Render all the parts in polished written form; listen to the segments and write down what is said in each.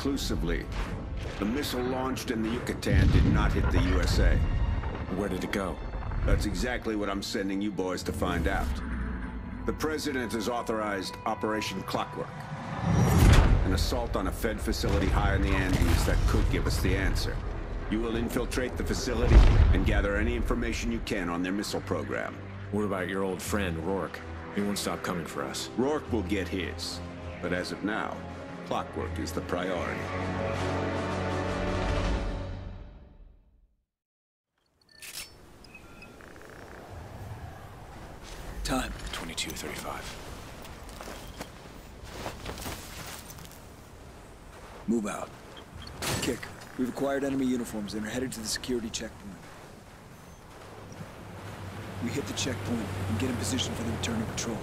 conclusively. The missile launched in the Yucatan did not hit the USA. Where did it go? That's exactly what I'm sending you boys to find out. The President has authorized Operation Clockwork. An assault on a Fed facility high in the Andes that could give us the answer. You will infiltrate the facility and gather any information you can on their missile program. What about your old friend, Rourke? He won't stop coming for us. Rourke will get his. But as of now, Clockwork is the priority. Time. 22:35. Move out. Kick. We've acquired enemy uniforms and are headed to the security checkpoint. We hit the checkpoint and get in position for the return of patrol.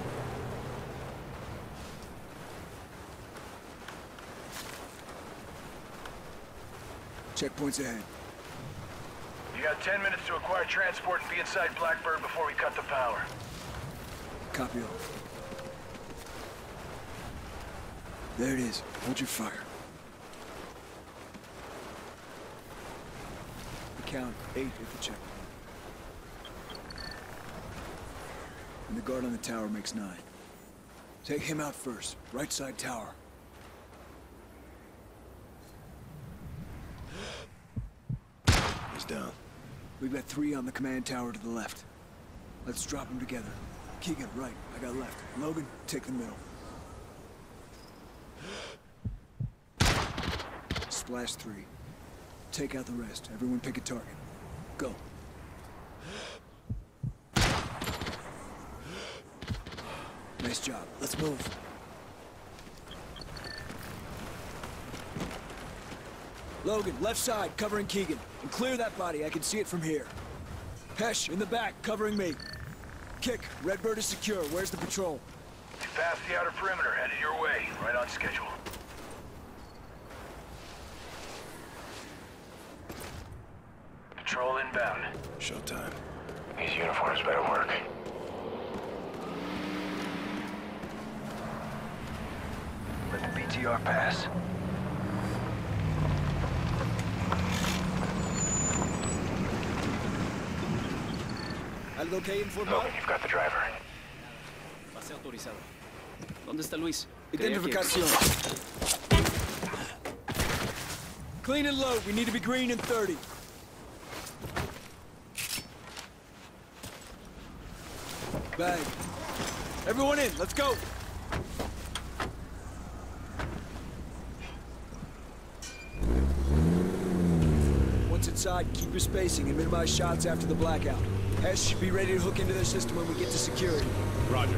Checkpoint's ahead. You got 10 minutes to acquire transport and be inside Blackbird before we cut the power. Copy all. There it is. Hold your fire. We count 8 at the checkpoint. And the guard on the tower makes 9. Take him out first. Right side tower. He's down. We've got 3 on the command tower to the left. Let's drop them together. Keegan, right. I got left. Logan, take the middle. Splash 3. Take out the rest. Everyone pick a target. Go. Nice job. Let's move. Logan, left side, covering Keegan. And clear that body. I can see it from here. Hesh, in the back, covering me. Kick, Redbird is secure. Where's the patrol? You passed the outer perimeter, headed your way. Right on schedule. Patrol inbound. Showtime. These uniforms better work. Let the BTR pass. ¿Algo que informar? Logan, you've got the driver. Pase autorizado. ¿Dónde está Luis? Identificación. Clean and load. We need to be green in 30. Bag. Everyone in. Let's go. Once inside, keep your spacing and minimize shots after the blackout. Hesh, be ready to hook into their system when we get to security. Roger.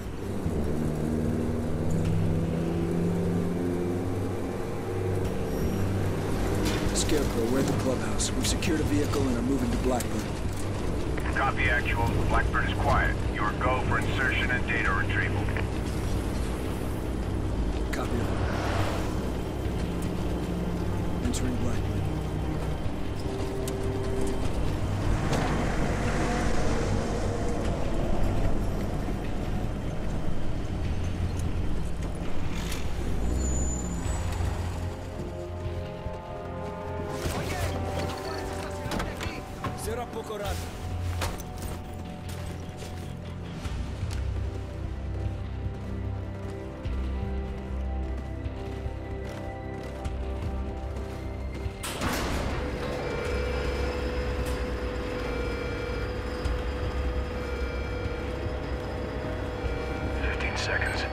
Scarecrow, we're at the clubhouse. We've secured a vehicle and are moving to Blackbird. Copy, actual. Blackbird is quiet. Your go for insertion and data retrieval. Copy all. Entering Blackbird. Será poco rato. Seconds.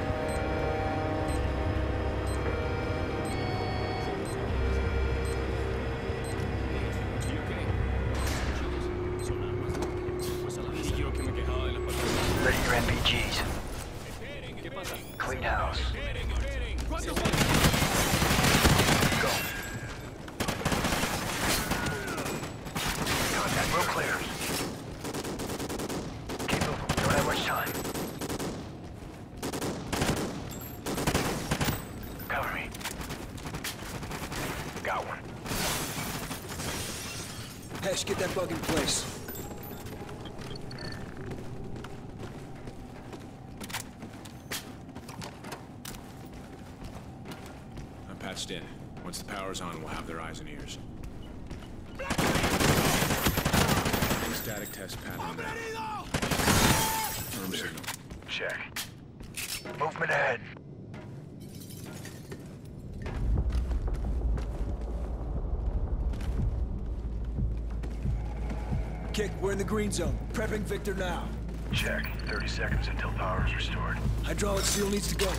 Ready your NPGs. Clean house. Go. Contact, real clear. Keep moving. Don't have much time. Cover me. Got one. Hesh, get that bug in place. almost in. Once the power's on, we'll have their eyes and ears. Static test pattern on that. Firm signal. Check. Movement ahead. Kick, we're in the green zone. Prepping Victor now. Check. 30 seconds until power is restored. Hydraulic seal needs to go.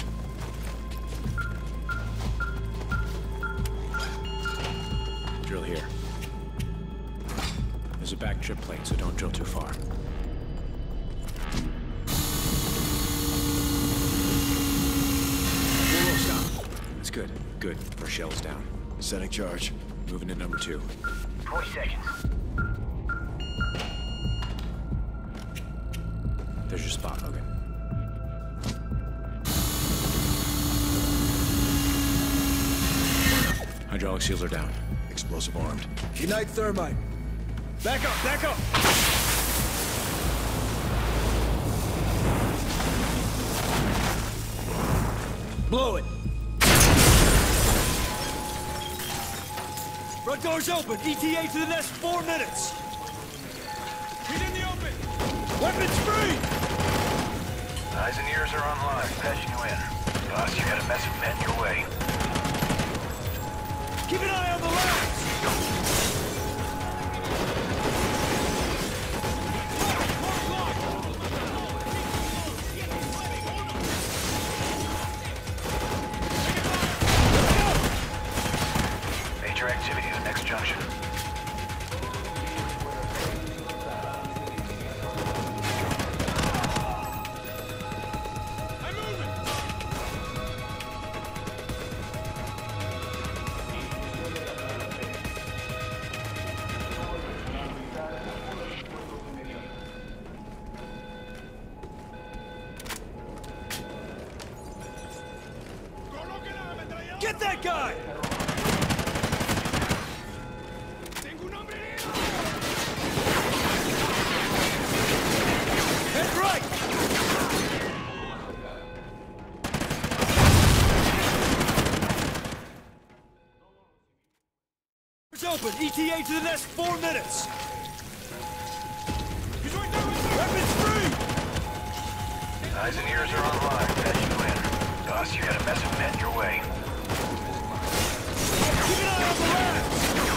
Drill here. There's a back trip plate, so don't drill too far. Whoa, stop. That's good. Good. Our shell's down. Setting charge. Moving to number 2. 20 seconds. There's your spot, Logan. Hydraulic seals are down. Explosive armed. Ignite thermite. Back up, back up! Blow it! Front door's open. ETA to the nest, 4 minutes. He's in the open. Weapons free! Eyes and ears are online. Patching you in. Boss, you got a mess of men your way. Keep an eye on the labs! Major activity at the next junction. Get that guy! Head right! Door's open. ETA to the nest, 4 minutes. Weapons free! Eyes and ears are online. Patching you in. Boss, you got a mess of men your way. Keep an eye on the labs!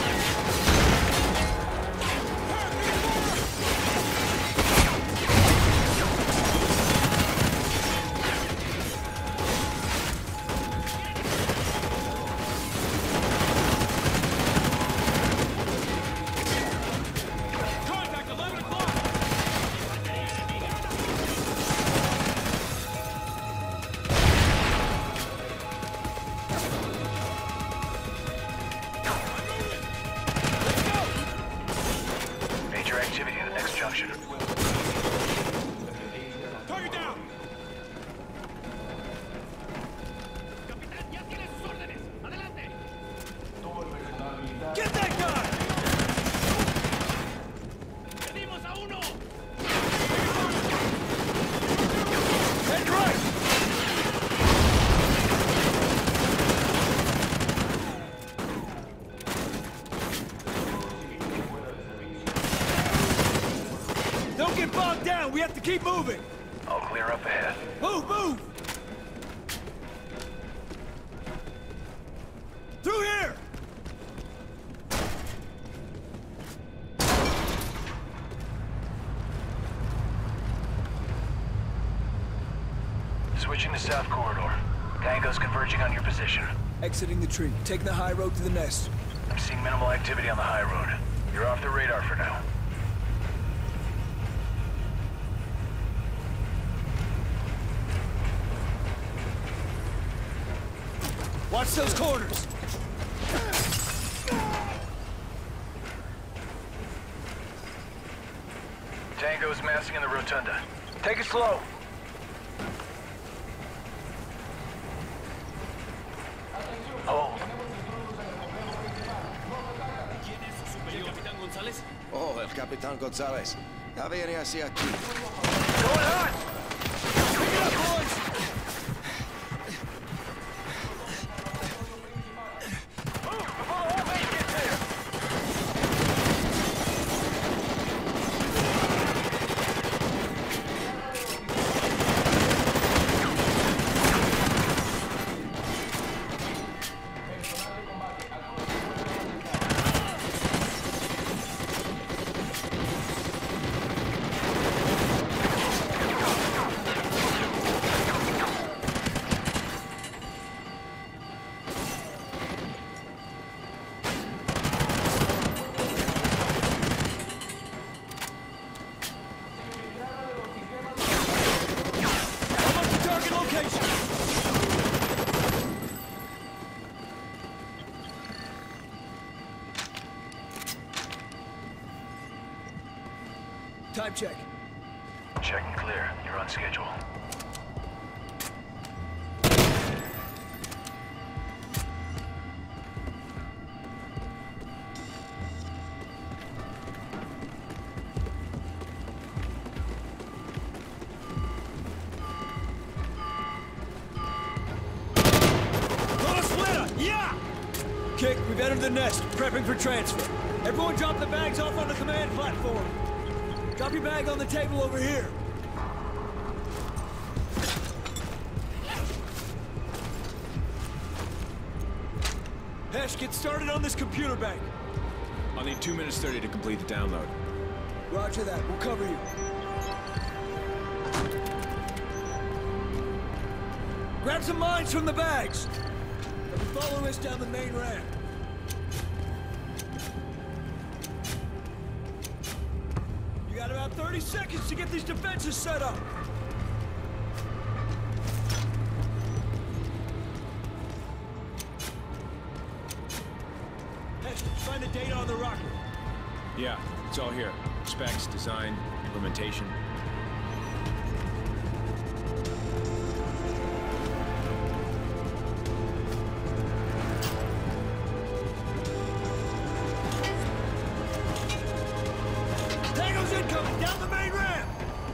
Contact 11 o'clock! Major activity at the next junction. Target down! Get that guy! Head right! Don't get bogged down! We have to keep moving! All clear up ahead. Move, move! Through here! Switching to south corridor. Tango's converging on your position. Exiting the tree. Taking the high road to the nest. I'm seeing minimal activity on the high road. You're off the radar for now. Watch those corners! Tango's massing in the rotunda. Take it slow. Hold. ¿El Capitán González? Oh, el Capitán González. Ya viene hacia aquí. Going hot! Pick it up, boys! Time check. Check and clear. You're on schedule. Kick, we've entered the nest, prepping for transfer. Everyone drop the bags off on the command platform. Drop your bag on the table over here. Hesh, get started on this computer bank. I'll need 2 minutes 30 to complete the download. Roger that, we'll cover you. Grab some mines from the bags. And follow us down the main ramp. You got about 30 seconds to get these defenses set up. Hey, find the data on the rocket. Yeah, it's all here. Specs, design, implementation. Tango's incoming, down the main ramp!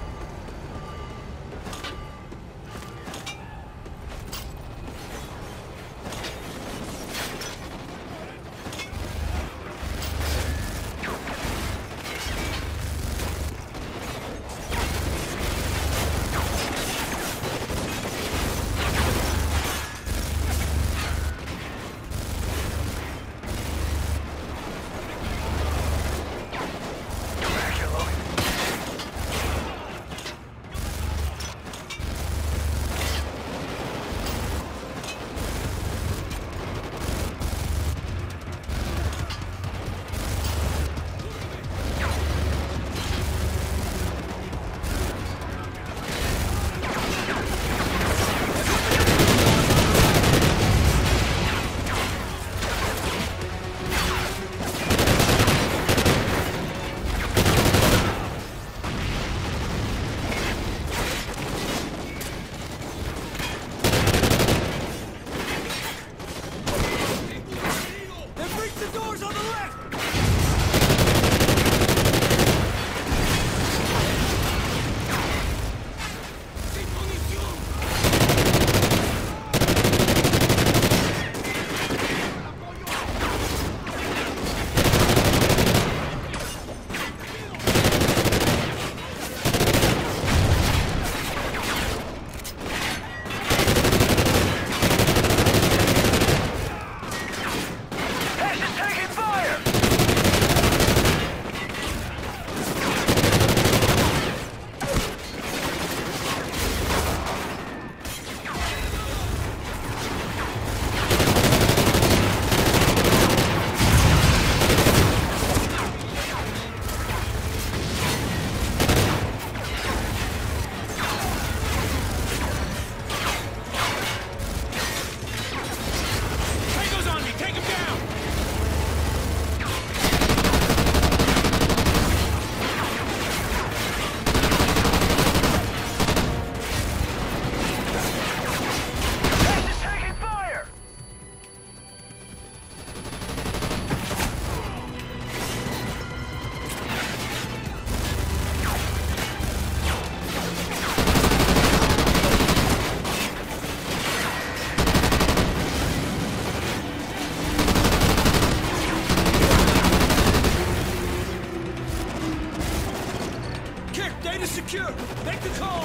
Data secure! Make the call!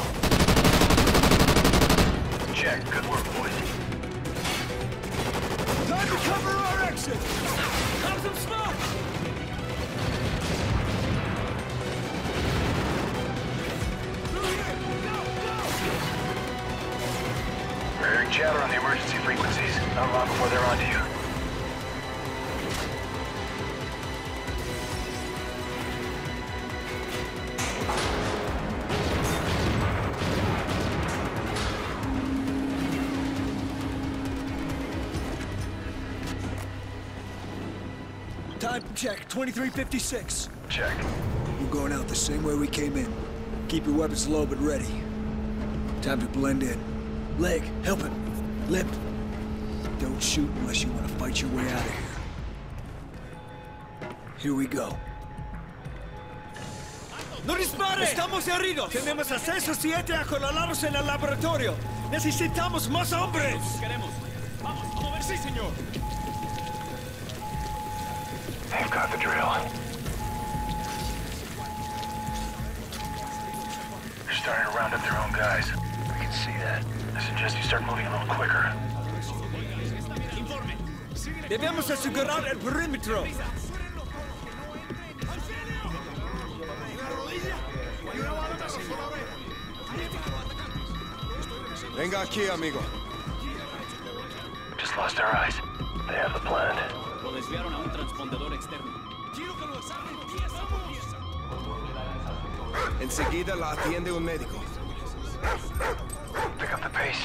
Check. Good work, boys. Time to cover our exit! Have some smoke! Through here! Go! We're hearing chatter on the emergency frequencies. Not long before they're onto you. Time check, 23:56. Check. We're going out the same way we came in. Keep your weapons low but ready. Time to blend in. Leg, help him. Limp. Don't shoot unless you want to fight your way out of here. Here we go. ¡No dispare! ¡Estamos heridos! Tenemos acceso 7 acorralados en el laboratorio. Necesitamos más hombres. Queremos. Vamos, a mover, sí, señor. They've got the drill. They're starting to round up their own guys. We can see that. I suggest you start moving a little quicker. Informe. Debemos asegurar el perímetro. Venga aquí, amigo. Just lost our eyes. They have the plan. Lo desviaron a un transpondedor externo. Quiero que lo desarmen. Enseguida la atiende un médico. Pick up the pace.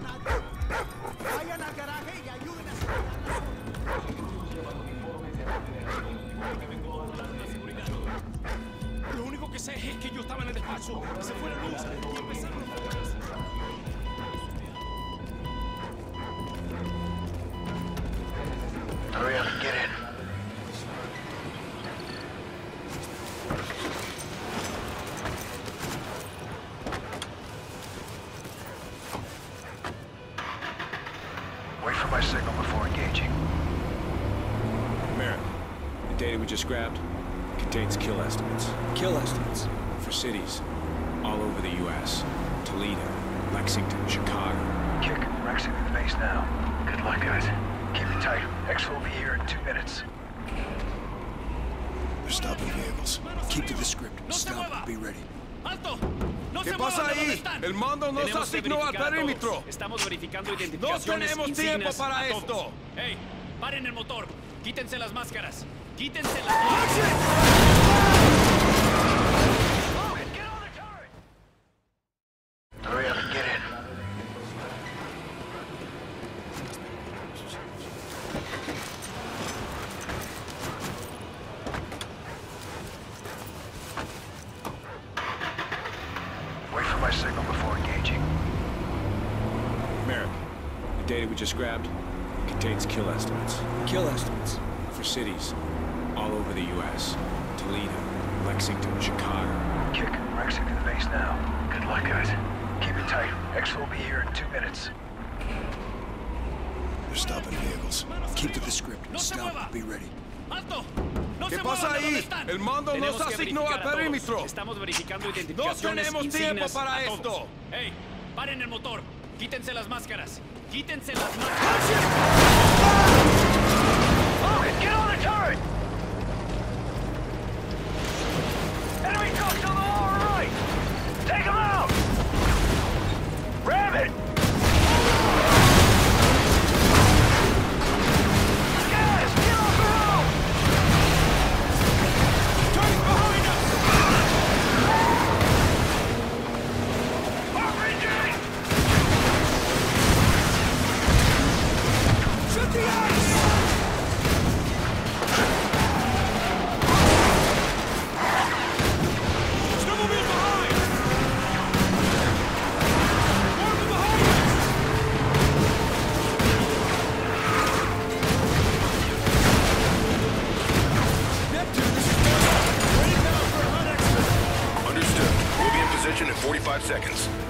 Lo único que sé es que yo estaba en el despacho. Se fue la luz y empezaron a moverse. Hurry up and get in. Wait for my signal before engaging. Merrick, the data we just grabbed contains kill estimates Kill estimates. for cities all over the U.S. Toledo, Lexington, Chicago. Kick, Rex into the base now. Good luck, guys. Keep it tight. X will be here in 2 minutes. They're stopping vehicles. Keep to the script. No se Stop. mueva. Be ready. ¡Alto! ¡No ¿Qué se pasa muevan de ahí? donde están! El mando nos Tenemos que asignó al verificar a perímetro. todos. Estamos verificando No identificaciones, tenemos insignias, tiempo para a todos. esto. ¡Ey! ¡Paren el motor! ¡Quítense las máscaras! ¡Quítense las máscaras! Hurry up and get in. Wait for my signal before engaging. Merrick, the data we just grabbed contains kill estimates Kill estimates. for cities all over the U.S. Toledo, Lexington, Chicago. Kick, Rex into the base now. Good luck, guys. Keep it tight. X will be here in 2 minutes. They're stopping vehicles. Keep to the script. No se mueva. Stop. Be ready. ¡Alto! ¡No ¿Qué se pasa muevan de donde ahí? están! El mando nos Tenemos que asignó al verificar a todos. perímetro. Estamos verificando No identificaciones, tenemos insignias, tiempo para a todos. esto. ¡Ey! ¡Paren el motor! ¡Quítense las máscaras! ¡Quítense las máscaras! Get on the turret! Enemy trucks on the lower right! Take them out! Ram it! Guys, get off the road! Turret behind us! RPG! Shoot the ice! Snowmobile behind! Marvin behind us! Neptune, this is Marvin. Ready now for a hot exfil. Understood. We'll be in position in 45 seconds.